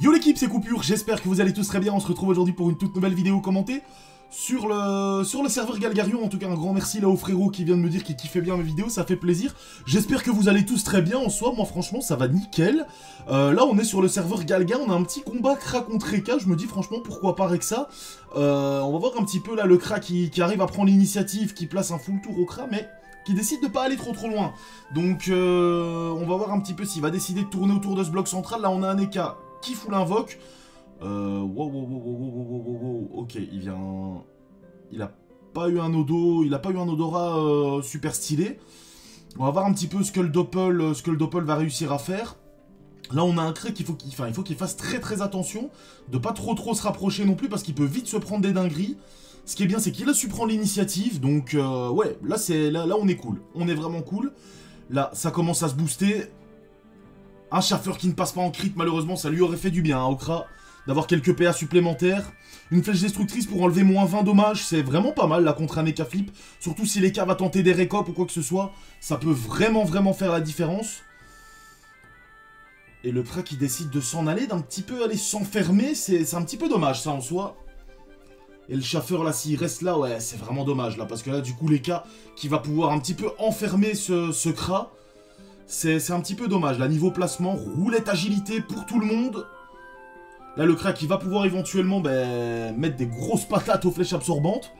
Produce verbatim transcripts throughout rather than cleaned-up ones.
Yo l'équipe, c'est Coupure, j'espère que vous allez tous très bien. On se retrouve aujourd'hui pour une toute nouvelle vidéo commentée sur le, sur le serveur Galgarion. En tout cas, un grand merci là au frérot qui vient de me dire qu'il kiffait bien mes vidéos, ça fait plaisir. J'espère que vous allez tous très bien en soi. Moi franchement ça va nickel. euh, Là on est sur le serveur Galga, on a un petit combat Kra contre Eka. Je me dis franchement pourquoi pas Rexa. euh, On va voir un petit peu là le Kra qui, qui arrive à prendre l'initiative, qui place un full tour au Kra, mais qui décide de pas aller trop trop loin. Donc euh, on va voir un petit peu s'il va décider de tourner autour de ce bloc central. Là on a un Eka qui fout l'invoque. Euh, wow, wow, wow, wow, wow, wow, wow, wow. Ok, il vient... Il a pas eu un odo... Il a pas eu un odorat euh, super stylé. On va voir un petit peu ce que le Doppel, ce que le Doppel va réussir à faire. Là, on a un Kré qu'il faut qu'il enfin, il faut qu'il fasse très très attention. De pas trop trop se rapprocher non plus, parce qu'il peut vite se prendre des dingueries. Ce qui est bien, c'est qu'il a su prendre l'initiative. Donc, euh, ouais, là, c'est là, là, on est cool. On est vraiment cool. Là, ça commence à se booster. Un chaffeur qui ne passe pas en crit, malheureusement, ça lui aurait fait du bien, hein, au Kra, d'avoir quelques P A supplémentaires. Une flèche destructrice pour enlever moins vingt dommages, c'est vraiment pas mal là contre un Eka flip. Surtout si l'Eka va tenter des récopes ou quoi que ce soit, ça peut vraiment vraiment faire la différence. Et le Kra qui décide de s'en aller, d'un petit peu aller s'enfermer, c'est un petit peu dommage ça en soi. Et le chaffeur là, s'il reste là, ouais, c'est vraiment dommage là, parce que là du coup l'Eka qui va pouvoir un petit peu enfermer ce, ce Kra, c'est un petit peu dommage. Là niveau placement, roulette agilité pour tout le monde. Là, le Kra qui va pouvoir éventuellement ben, mettre des grosses patates aux flèches absorbantes.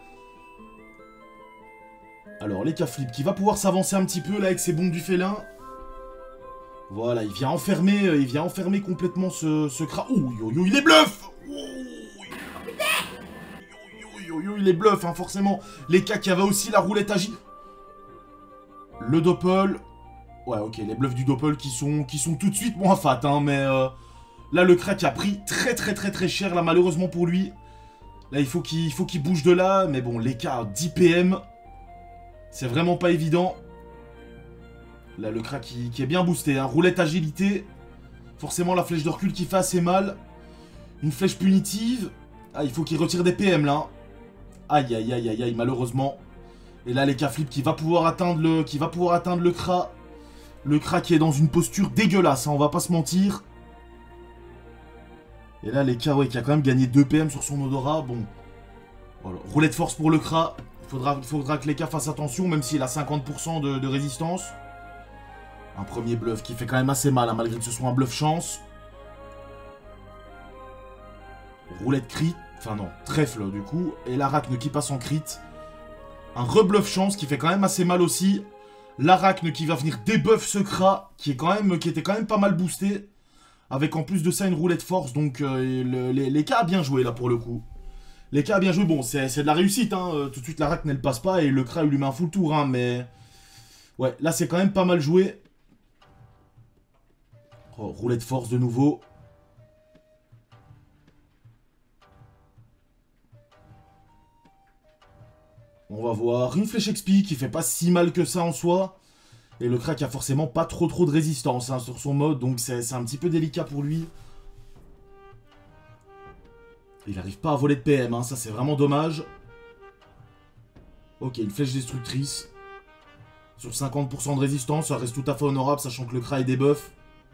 Alors, l'Eka flip qui va pouvoir s'avancer un petit peu là avec ses bombes du félin. Voilà, il vient enfermer, il vient enfermer complètement ce, ce Kra. Ouh, yo, yo, il est bluff. Yo, yo, il est bluff, hein, forcément. L'Eka qui avait aussi la roulette agile. Le Doppel. Ouais, ok, les bluffs du Doppel qui sont, qui sont tout de suite moins fat, hein, mais... Euh... Là, le Kra qui a pris très très très très cher, là, malheureusement pour lui. Là, il faut qu'il faut qu'il bouge de là. Mais bon, l'Eka à dix P M. C'est vraiment pas évident. Là, le Kra qui, qui est bien boosté. Hein. Roulette agilité. Forcément, la flèche de recul qui fait assez mal. Une flèche punitive. Ah, il faut qu'il retire des P M, là. Aïe, aïe, aïe, aïe, aïe, malheureusement. Et là, l'Eka flip qui va pouvoir atteindre le, qui va pouvoir atteindre le Kra. Le Kra qui est dans une posture dégueulasse, hein, on va pas se mentir. Et là, l'Eka, ouais, qui a quand même gagné deux P M sur son odorat. Bon, voilà. Roulette force pour le Kra. Il faudra, il faudra que l'Eka fasse attention, même s'il a cinquante pour cent de, de résistance. Un premier bluff qui fait quand même assez mal, hein, malgré que ce soit un bluff chance. Roulette crit. Enfin non, trèfle du coup. Et l'arachne qui passe en crit. Un rebluff chance qui fait quand même assez mal aussi. L'arachne qui va venir débuff ce Kra, qui, est quand même, qui était quand même pas mal boosté. Avec en plus de ça une roulette force, donc euh, le, les, l'Eka a bien joué là pour le coup. L'Eka a bien joué, bon c'est de la réussite, hein. euh, tout de suite l'arachne elle passe pas et le Kra il lui met un full tour, hein, mais... Ouais, là c'est quand même pas mal joué. Oh, roulette force de nouveau. On va voir, une flèche X P qui fait pas si mal que ça en soi. Et le Kra qui a forcément pas trop trop de résistance, hein, sur son mode, donc c'est un petit peu délicat pour lui. Il n'arrive pas à voler de P M, hein, ça c'est vraiment dommage. Ok, une flèche destructrice. Sur cinquante pour cent de résistance, ça reste tout à fait honorable, sachant que le Kra est débuff.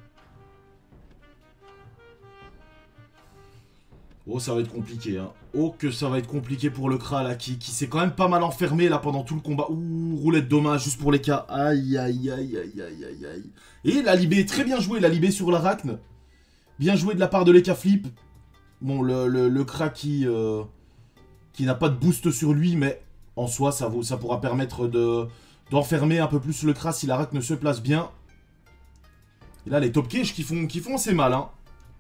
Oh, ça va être compliqué, hein. Oh, que ça va être compliqué pour le Kra, là, qui, qui s'est quand même pas mal enfermé, là, pendant tout le combat. Ouh, roulette dommage, juste pour les cas. Aïe, aïe, aïe, aïe, aïe, aïe, aïe. Et la Libé, très bien joué, la Libé sur l'arachne. Bien joué de la part de l'Eka flip. Bon, le, le, le Kra qui, euh, qui n'a pas de boost sur lui, mais en soi, ça, vaut, ça pourra permettre de d'enfermer un peu plus le Kra si l'arachne se place bien. Et là, les top cages qui font, qui font assez mal, hein.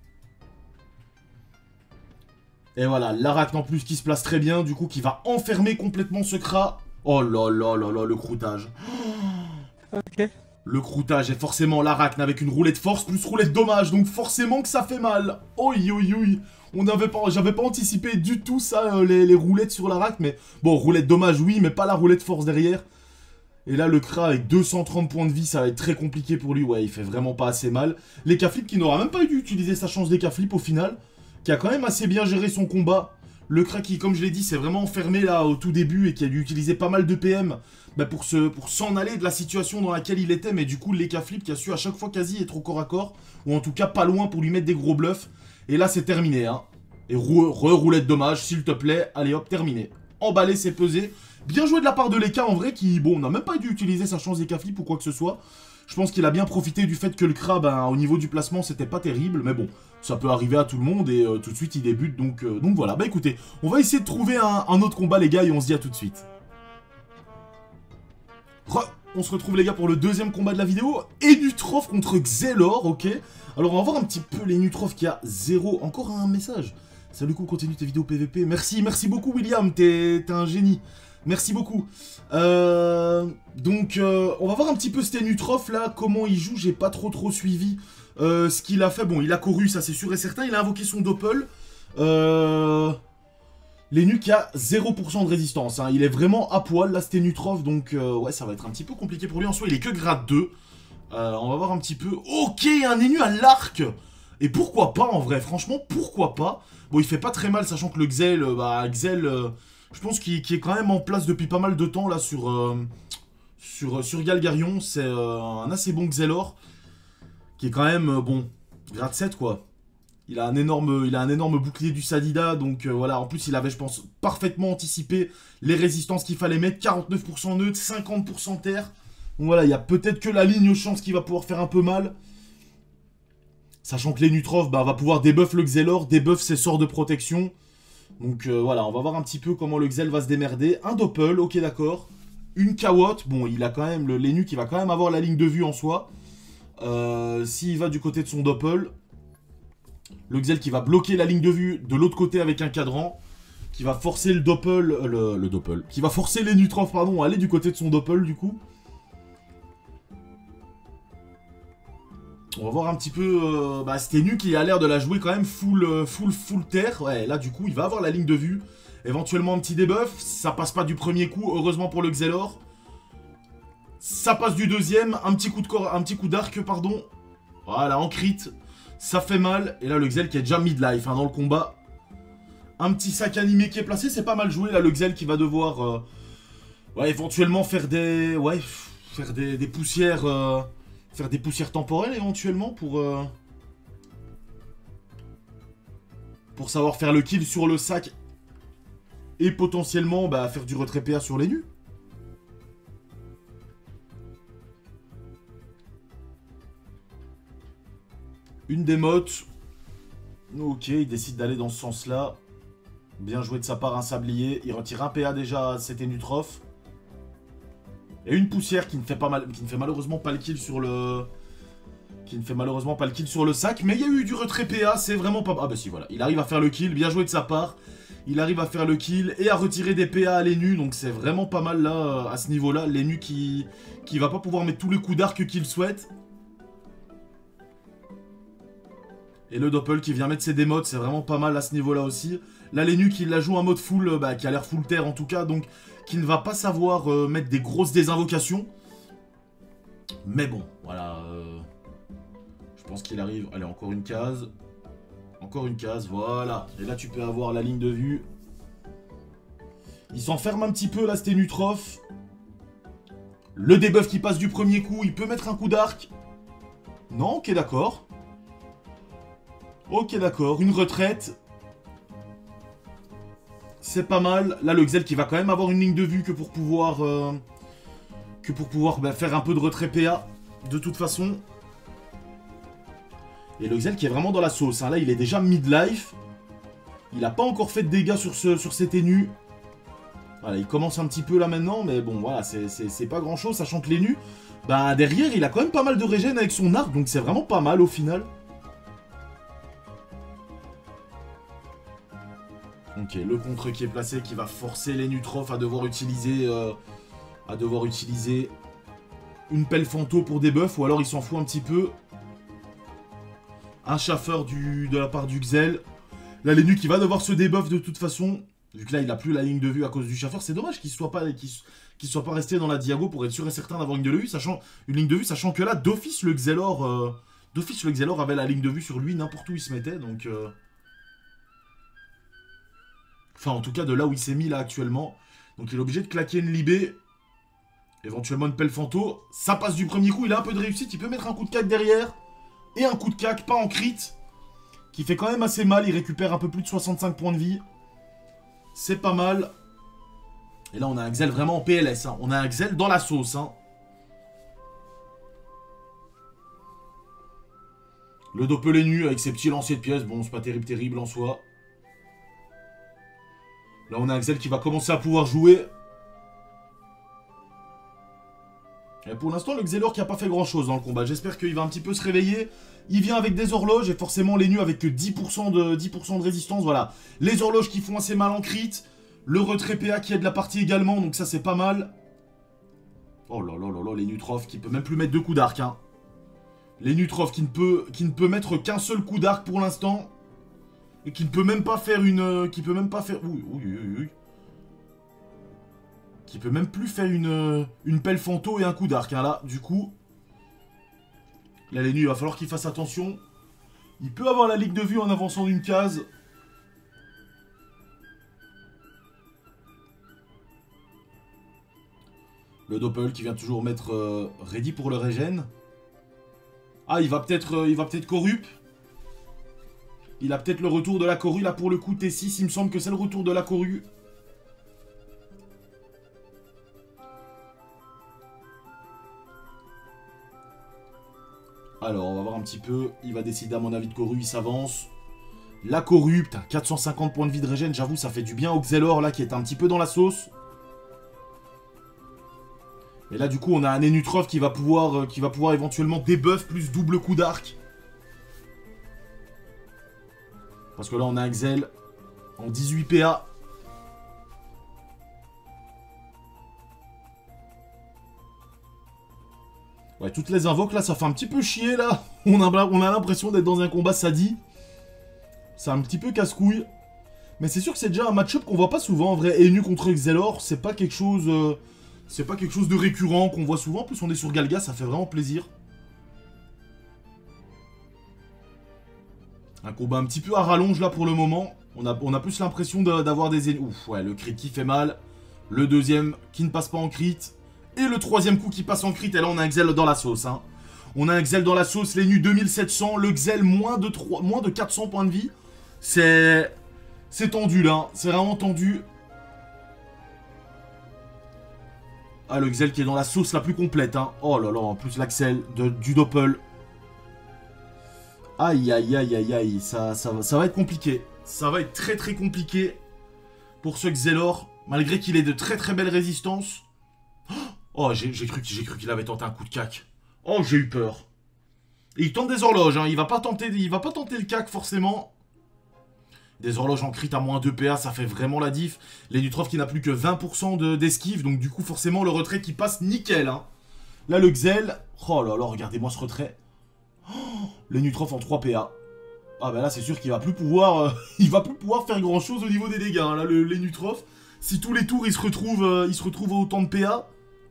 Et voilà, l'arachne en plus qui se place très bien, du coup qui va enfermer complètement ce Kra. Oh là là là là, le croûtage. Ok. Le croûtage est forcément l'arachne avec une roulette force plus roulette dommage, donc forcément que ça fait mal. Oi oi oi. On n'avait pas, j'avais pas anticipé du tout ça, euh, les, les roulettes sur l'arachne, mais bon, roulette dommage oui, mais pas la roulette force derrière. Et là, le Kra avec deux cent trente points de vie, ça va être très compliqué pour lui. Ouais, il fait vraiment pas assez mal. L'Eka flip qui n'aura même pas dû utiliser sa chance d'Eka flip au final, qui a quand même assez bien géré son combat. Le Kra qui, comme je l'ai dit, s'est vraiment enfermé là au tout début et qui a dû utiliser pas mal de P M bah, pour s'en pour s'en aller de la situation dans laquelle il était. Mais du coup, l'Eka flip qui a su à chaque fois quasi être au corps à corps, ou en tout cas pas loin pour lui mettre des gros bluffs. Et là, c'est terminé, hein. Et re-roulette dommage, s'il te plaît. Allez hop, terminé. Emballé, c'est pesé. Bien joué de la part de Leka, en vrai, qui, bon, n'a même pas dû utiliser sa chance des flip ou quoi que ce soit. Je pense qu'il a bien profité du fait que le crabe, hein, au niveau du placement, c'était pas terrible. Mais bon, ça peut arriver à tout le monde et euh, tout de suite, il débute. Donc, euh, donc voilà, bah écoutez, on va essayer de trouver un, un autre combat, les gars, et on se dit à tout de suite. Re on se retrouve, les gars, pour le deuxième combat de la vidéo. Et Nutrof contre Xelor, ok. Alors, on va voir un petit peu les Nutrof qui a zéro. Encore un message. Salut, coup, continue tes vidéos P V P. Merci, merci beaucoup, William. T'es un génie. Merci beaucoup. Euh, donc, euh, on va voir un petit peu Stenutrof, là, comment il joue. J'ai pas trop trop suivi euh, ce qu'il a fait. Bon, il a couru, ça c'est sûr et certain. Il a invoqué son doppel. Euh... L'Enu qui a zéro pour cent de résistance. Hein. Il est vraiment à poil, là, Stenutrof. Donc, euh, ouais, ça va être un petit peu compliqué pour lui. En soi, il est que grade deux. Euh, on va voir un petit peu. Ok, un Enu à l'arc. Et pourquoi pas, en vrai. Franchement, pourquoi pas. Bon, il fait pas très mal, sachant que le Xel, euh, bah, Xel... Euh, je pense qu'il qu est quand même en place depuis pas mal de temps là sur, euh, sur, sur Galgarion. C'est euh, un assez bon Xelor. Qui est quand même, euh, bon, grade sept quoi. Il a un énorme, il a un énorme bouclier du Sadida. Donc euh, voilà, en plus il avait, je pense, parfaitement anticipé les résistances qu'il fallait mettre. quarante-neuf pour cent neutre, cinquante pour cent terre. Donc voilà, il y a peut-être que la ligne chance qui va pouvoir faire un peu mal. Sachant que les Nutrof bah, va pouvoir debuff le Xelor, debuff ses sorts de protection. Donc euh, voilà, on va voir un petit peu comment le Xel va se démerder. Un doppel, ok d'accord. Une Kawotte, bon il a quand même, le Lenu qui va quand même avoir la ligne de vue en soi. Euh, S'il va du côté de son doppel. Le Xel qui va bloquer la ligne de vue de l'autre côté avec un cadran. Qui va forcer le doppel, euh, le, le doppel. Qui va forcer les Nutrof, pardon, à aller du côté de son doppel du coup. On va voir un petit peu... Euh, bah, Stenu qui a l'air de la jouer quand même full, full, full terre. Ouais, là, du coup, il va avoir la ligne de vue. Éventuellement, un petit debuff. Ça passe pas du premier coup, heureusement pour le Xelor. Ça passe du deuxième. Un petit coup de corps, un petit coup d'arc, pardon. Voilà, en crit. Ça fait mal. Et là, le Xel qui est déjà midlife hein, dans le combat. Un petit sac animé qui est placé. C'est pas mal joué, là, le Xel qui va devoir... Euh, ouais, éventuellement faire des... Ouais, faire des, des poussières... Euh, Faire des poussières temporelles éventuellement pour... Euh, pour savoir faire le kill sur le sac. Et potentiellement bah, faire du retrait P A sur les nus. Une démote. Ok, il décide d'aller dans ce sens-là. Bien joué de sa part un sablier. Il retire un P A déjà à cet Nutrof. Et une poussière qui ne fait pas mal, qui ne fait malheureusement pas le kill sur le... Qui ne fait malheureusement pas le kill sur le sac. Mais il y a eu du retrait P A, c'est vraiment pas... Ah bah si, voilà. Il arrive à faire le kill, bien joué de sa part. Il arrive à faire le kill et à retirer des P A à l'Enu. Donc c'est vraiment pas mal là, à ce niveau-là. L'Enu qui... qui va pas pouvoir mettre tous les coups d'arc qu'il souhaite. Et le Doppel qui vient mettre ses démotes, c'est vraiment pas mal à ce niveau-là aussi. Là, l'Enu qui la joue en mode full, bah, qui a l'air full terre en tout cas, donc qui ne va pas savoir euh, mettre des grosses désinvocations. Mais bon, voilà. Euh, je pense qu'il arrive. Allez, encore une case. Encore une case, voilà. Et là, tu peux avoir la ligne de vue. Il s'enferme un petit peu, là, c'était Nutrof. Le debuff qui passe du premier coup, il peut mettre un coup d'arc. Non, ok, d'accord. Ok, d'accord. Une retraite. C'est pas mal. Là, le Xel qui va quand même avoir une ligne de vue que pour pouvoir... Euh, que pour pouvoir bah, faire un peu de retrait P A. De toute façon. Et le Xel qui est vraiment dans la sauce. Hein. Là, il est déjà midlife. Il n'a pas encore fait de dégâts sur, ce, sur cet Enu. Voilà, il commence un petit peu là maintenant. Mais bon, voilà, c'est pas grand chose. Sachant que l'Enu, bah, derrière, il a quand même pas mal de régène avec son arc. Donc c'est vraiment pas mal au final. Ok, le contre qui est placé, qui va forcer les Nutrof à devoir utiliser... Euh, à devoir utiliser une pelle fanto pour debuff, ou alors il s'en fout un petit peu. Un chaffeur du, de la part du Xel. Là, l'Enu qui va devoir se debuff de toute façon. Vu que là, il n'a plus la ligne de vue à cause du chaffeur. C'est dommage qu'il ne soit pas, qu'il, qu'il soit pas resté dans la diago pour être sûr et certain d'avoir une ligne de vue, sachant, une ligne de vue, sachant que là, d'office, le Xelor... Euh, d'office, le Xelor avait la ligne de vue sur lui, n'importe où il se mettait, donc... Euh... Enfin, en tout cas, de là où il s'est mis, là, actuellement. Donc, il est obligé de claquer une libé. Éventuellement, une pelle fanto. Ça passe du premier coup, il a un peu de réussite. Il peut mettre un coup de cac derrière. Et un coup de cac, pas en crit. qui fait quand même assez mal. Il récupère un peu plus de soixante-cinq points de vie. C'est pas mal. Et là, on a un Xel vraiment en P L S. Hein. On a un Xel dans la sauce. Hein. Le Doppel est nu avec ses petits lanciers de pièces. Bon, c'est pas terrible, terrible en soi. Là, on a un Xel qui va commencer à pouvoir jouer. Et pour l'instant, le Xelor qui a pas fait grand chose dans le combat. J'espère qu'il va un petit peu se réveiller. Il vient avec des horloges et forcément les nus avec que dix pour cent de, dix pour cent de résistance. Voilà. Les horloges qui font assez mal en crit. Le retrait P A qui aide la partie également. Donc ça, c'est pas mal. Oh là là là là, les Nutrof qui peut même plus mettre deux coups d'arc. Hein. Les Nutrof qui ne peut, qui ne peut mettre qu'un seul coup d'arc pour l'instant. Et qui ne peut même pas faire une... Qui peut même pas faire... Oui, oui, oui, oui. Qui peut même plus faire une, une pelle fanto et un coup d'arc. Hein, là, du coup... Là, les nus, il va falloir qu'il fasse attention. Il peut avoir la ligue de vue en avançant d'une case. Le Doppel qui vient toujours mettre euh, ready pour le régène. Ah, il va peut-être euh, il va peut-être corrup. Il a peut-être le retour de la corrue. Là, pour le coup, T six, il me semble que c'est le retour de la corrue. Alors, on va voir un petit peu. Il va décider, à mon avis, de corrue. Il s'avance. La corrue, putain, quatre cent cinquante points de vie de régène. J'avoue, ça fait du bien au Xelor, là, qui est un petit peu dans la sauce. Et là, du coup, on a un Enutrof qui va pouvoir, euh, qui va pouvoir éventuellement debuff plus double coup d'arc. Parce que là, on a un Xel en dix-huit P A. Ouais, toutes les invoques, là, ça fait un petit peu chier, là. On a, on a l'impression d'être dans un combat sadi. C'est un petit peu casse-couille. Mais c'est sûr que c'est déjà un match-up qu'on voit pas souvent, en vrai. Enu contre Xelor, c'est pas quelque chose... Euh, c'est pas quelque chose de récurrent qu'on voit souvent. En plus, on est sur Galga, ça fait vraiment plaisir. Un combat un petit peu à rallonge, là, pour le moment. On a, on a plus l'impression d'avoir des ennemis. Ouf, ouais, le crit qui fait mal. Le deuxième qui ne passe pas en crit. Et le troisième coup qui passe en crit. Et là, on a un Xel dans la sauce. Hein. On a un Xel dans la sauce. Les nus deux mille sept cents. Le Xel moins de, trois, moins de quatre cents points de vie. C'est... C'est tendu, là. C'est vraiment tendu. Ah, le Xel qui est dans la sauce la plus complète. Hein. Oh là là, en plus l'Axel du Doppel. Aïe, aïe, aïe, aïe, aïe. Ça, ça, ça va être compliqué. Ça va être très, très compliqué pour ce Xelor. Malgré qu'il ait de très, très belles résistances. Oh, j'ai cru, cru qu'il avait tenté un coup de cac. Oh, j'ai eu peur. Et il tente des horloges. Hein. Il va pas tenter, il va pas tenter le cac, forcément. Des horloges en crit à moins deux P A, ça fait vraiment la diff. Les Nutrof qui n'a plus que vingt pour cent d'esquive. Donc, du coup, forcément, le retrait qui passe nickel. Hein. Là, le Xel. Oh là là, regardez-moi ce retrait. Oh, les Nutrof en trois P A. Ah bah là c'est sûr qu'il va plus pouvoir euh, il va plus pouvoir faire grand chose au niveau des dégâts hein. Là le, les Nutrof, si tous les tours ils se retrouvent euh, ils se retrouvent à autant de P A,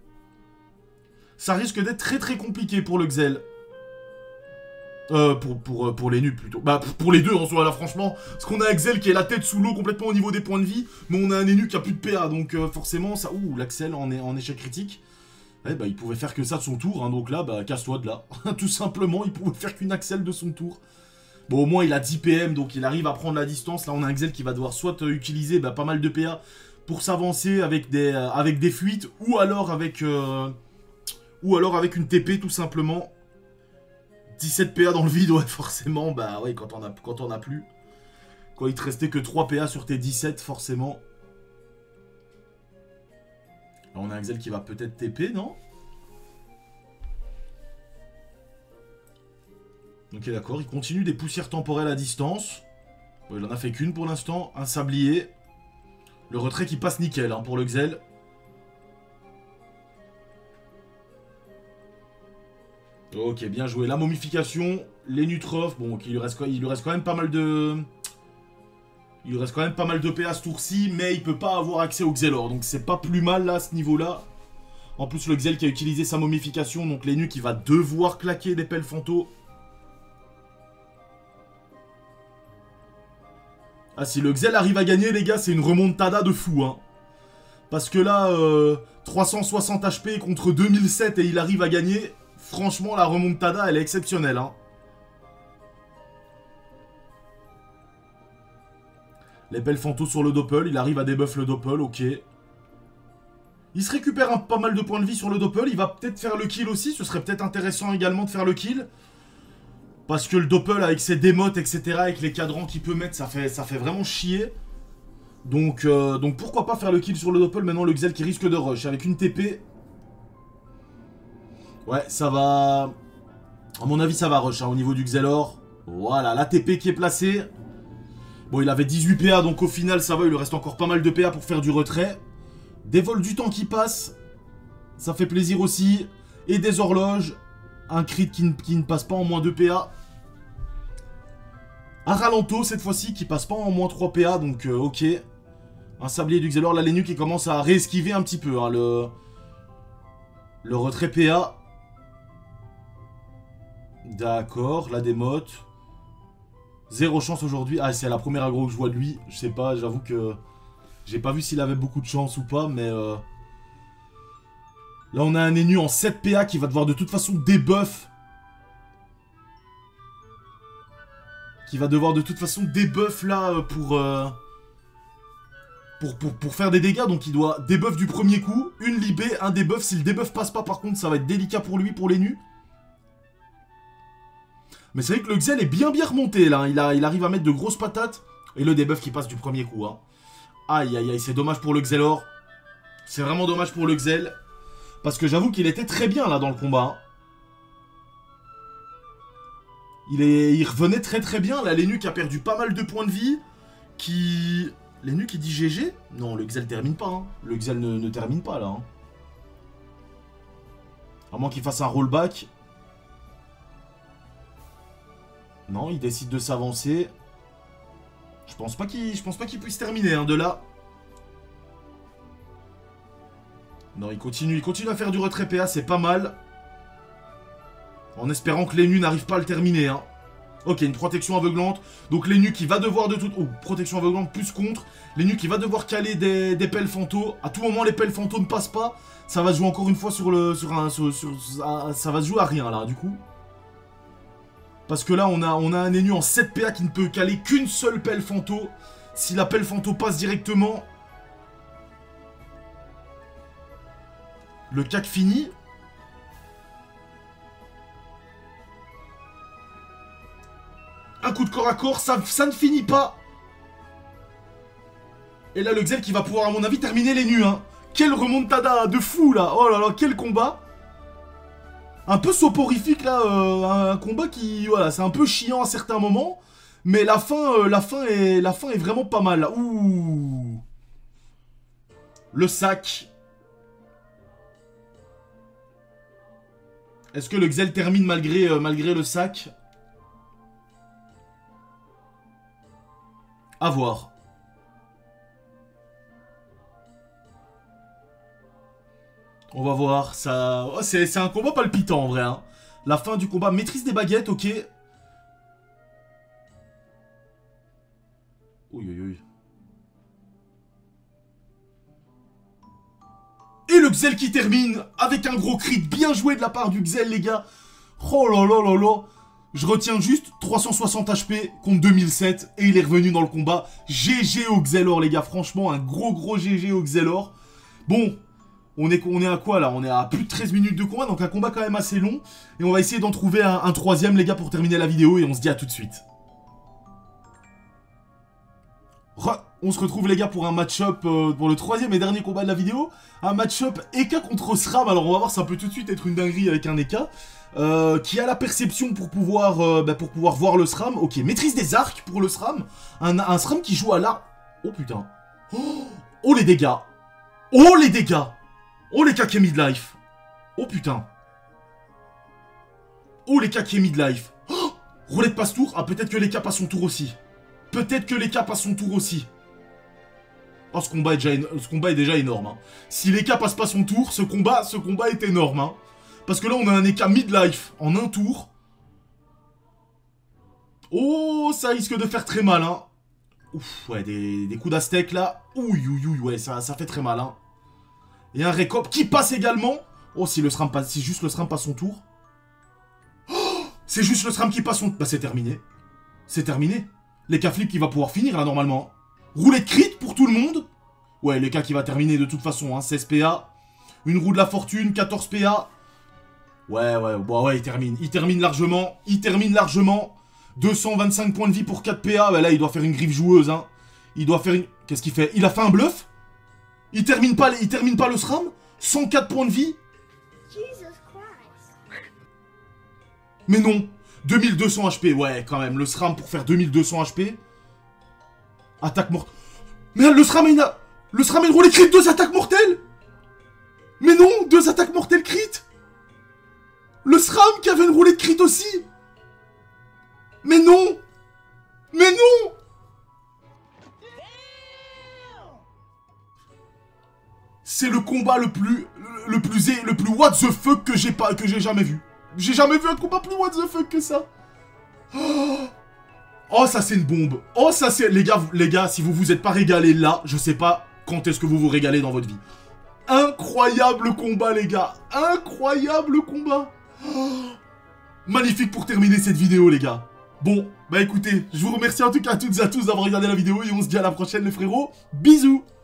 ça risque d'être très très compliqué pour le Xel. Euh, pour, pour, pour les nus plutôt. Bah pour les deux en soi là franchement. Parce qu'on a un Xel qui est la tête sous l'eau complètement au niveau des points de vie. Mais on a un Enu qui a plus de P A. Donc euh, forcément ça... Ouh l'Axel en, en échec critique. Eh bah il pouvait faire que ça de son tour. Hein, donc là bah casse-toi de là. Tout simplement il pouvait faire qu'une Axel de son tour. Bon au moins il a dix P M. Donc il arrive à prendre la distance. Là on a un Xel qui va devoir soit euh, utiliser bah, pas mal de P A pour s'avancer avec des, euh, avec des fuites. Ou alors avec... Euh, ou alors avec une T P tout simplement. dix-sept P A dans le vide, ouais, forcément, bah ouais, quand on a, quand on a plus. Quand il te restait que trois P A sur tes dix-sept, forcément. Là, on a un Xel qui va peut-être T P, non? Ok, d'accord, il continue des poussières temporelles à distance. Bon, il en a fait qu'une pour l'instant, un sablier. Le retrait qui passe nickel, hein, pour le Xel. Ok, bien joué. La momification, les Nutrof, bon, okay, il, lui reste, il lui reste quand même pas mal de... Il lui reste quand même pas mal de P A ce tour-ci, mais il peut pas avoir accès au Xelor, donc c'est pas plus mal là, à ce niveau-là. En plus, le Xel qui a utilisé sa momification, donc les nus qui va devoir claquer des pelles fanto. Ah, si le Xel arrive à gagner, les gars, c'est une remontada de fou, hein. Parce que là, euh, trois cent soixante H P contre deux mille sept et il arrive à gagner... Franchement, la remontada, elle est exceptionnelle. Hein. Les belles fantos sur le doppel. Il arrive à débuff le doppel, ok. Il se récupère un, pas mal de points de vie sur le doppel. Il va peut-être faire le kill aussi. Ce serait peut-être intéressant également de faire le kill. Parce que le doppel avec ses démotes, et cetera, avec les cadrans qu'il peut mettre, ça fait, ça fait vraiment chier. Donc, euh, donc pourquoi pas faire le kill sur le doppel. Maintenant le Xel qui risque de rush avec une T P. Ouais, ça va... À mon avis ça va rush hein, au niveau du Xelor. Voilà, la T P qui est placée. Bon, il avait dix-huit P A, donc au final ça va, il lui reste encore pas mal de P A pour faire du retrait. Des vols du temps qui passent, ça fait plaisir aussi. Et des horloges. Un crit qui, qui ne passe pas en moins deux P A. Un ralento cette fois-ci qui passe pas en moins trois P A, donc euh, ok. Un sablier du Xelor, là les nus qui commencent à réesquiver un petit peu hein, le... Le retrait P A. D'accord, la démote. Zéro chance aujourd'hui. Ah, c'est la première aggro que je vois de lui. Je sais pas, j'avoue que... J'ai pas vu s'il avait beaucoup de chance ou pas, mais... Euh... Là, on a un Enu en sept P A qui va devoir de toute façon débuff. Qui va devoir de toute façon débuff là pour, euh... pour, pour, pour faire des dégâts. Donc il doit débuff du premier coup. Une libé, un débuff. Si le débuff passe pas, par contre, ça va être délicat pour lui, pour l'Enu. Mais c'est vrai que le Xel est bien bien remonté là. Il, a, il arrive à mettre de grosses patates. Et le débuff qui passe du premier coup. Hein. Aïe aïe aïe, c'est dommage pour le Xelor. C'est vraiment dommage pour le Xel. Parce que j'avoue qu'il était très bien là dans le combat. Il, est... il revenait très très bien. Là, l'Enu qui a perdu pas mal de points de vie. Qui... L'Enu qui dit G G. Non, le Xel termine pas. Hein. Le Xel ne, ne termine pas là. Hein. À moins qu'il fasse un rollback. Non, il décide de s'avancer. Je pense pas qu'il je pense pas qu'il puisse terminer hein, de là. Non, il continue, il continue à faire du retrait P A, c'est pas mal. En espérant que l'Enu n'arrive pas à le terminer. Hein. Ok, une protection aveuglante. Donc l'Enu qui va devoir de toute... Oh, protection aveuglante plus contre. L'Enu qui va devoir caler des, des pelles fantos. À tout moment, les pelles fantos ne passent pas. Ça va se jouer encore une fois sur le... Sur un, sur, sur, ça, ça va se jouer à rien, là, du coup. Parce que là, on a, on a un Enu en sept P A qui ne peut caler qu'une seule pelle fanto. Si la pelle fanto passe directement... Le cac fini. Un coup de corps à corps, ça, ça ne finit pas. Et là, le Xel qui va pouvoir, à mon avis, terminer les nus. Hein. Quel remontada de fou, là. Oh là là, quel combat. Un peu soporifique, là. Euh, un combat qui, voilà, c'est un peu chiant à certains moments. Mais la fin, euh, la fin, est, la fin est vraiment pas mal. Là. Ouh. Le sac. Est-ce que le Xel termine malgré, euh, malgré le sac? À voir. On va voir. Ça... Oh, c'est un combat palpitant en vrai. Hein. La fin du combat. Maîtrise des baguettes, ok. Oui, oui, oui. Et le Xel qui termine avec un gros crit bien joué de la part du Xel, les gars. Oh là là là là. Je retiens juste trois cent soixante H P contre deux mille sept et il est revenu dans le combat. G G au Xelor, les gars. Franchement, un gros gros G G au Xelor. Bon, on est, on est à quoi là? On est à plus de treize minutes de combat, donc un combat quand même assez long. Et on va essayer d'en trouver un, un troisième, les gars, pour terminer la vidéo. Et on se dit à tout de suite. Re on se retrouve les gars pour un match-up, euh, pour le troisième et dernier combat de la vidéo. Un match-up E K contre SRAM. Alors on va voir, ça peut tout de suite être une dinguerie avec un E K. Euh, qui a la perception pour pouvoir, euh, bah, pour pouvoir voir le SRAM. Ok, maîtrise des arcs pour le SRAM. Un, un SRAM qui joue à l'arc. Oh putain. Oh, oh les dégâts. Oh les dégâts. Oh les caquets midlife. Oh putain. Oh les caquets midlife. Oh, roulette passe tour. Ah peut-être que les K passent son tour aussi. Peut-être que les K passent son tour aussi. Oh, ce combat est déjà, ce combat est déjà énorme. Hein. Si les K passent pas son tour, ce combat, ce combat est énorme. Hein. Parce que là, on a un E K midlife en un tour. Oh, ça risque de faire très mal. Hein. Ouf, ouais, des, des coups d'aztèque là. Ouh, ouh, ouh, ouais, ça, ça fait très mal. Hein. Et un récop qui passe également. Oh, si le SRAM passe, si juste le SRAM passe son tour. Oh, c'est juste le SRAM qui passe son... Bah, c'est terminé. C'est terminé. Les K-flip qui va pouvoir finir là, normalement. Roulette crit pour tout le monde. Ouais, le cas qui va terminer de toute façon, hein, seize P A. Une roue de la fortune, quatorze P A. Ouais, ouais, bon, ouais, il termine. Il termine largement. Il termine largement. deux cent vingt-cinq points de vie pour quatre P A. Bah là, il doit faire une griffe joueuse, hein. Il doit faire une... Qu'est-ce qu'il fait? Il a fait un bluff? Il termine pas, il termine pas le SRAM? cent quatre points de vie? Mais non. deux mille deux cents H P. Ouais, quand même. Le SRAM pour faire deux mille deux cents H P. Attaque mortelle. Mais le SRAM, il a... Le SRAM, il roule crit deux attaques mortelles. Mais non, deux attaques mortelles crit. Le SRAM qui avait une roulette crit aussi. Mais non. Mais non. C'est le combat le plus... Le plus... Le plus what the fuck que j'ai pas... Que j'ai jamais vu. J'ai jamais vu un combat plus what the fuck que ça. Oh, oh ça c'est une bombe. Oh ça c'est... Les gars, les gars, si vous vous êtes pas régalés là, je sais pas quand est-ce que vous vous régalez dans votre vie. Incroyable combat les gars. Incroyable combat. Oh, magnifique pour terminer cette vidéo les gars. Bon, bah écoutez, je vous remercie en tout cas à toutes et à tous d'avoir regardé la vidéo et on se dit à la prochaine les frérots. Bisous.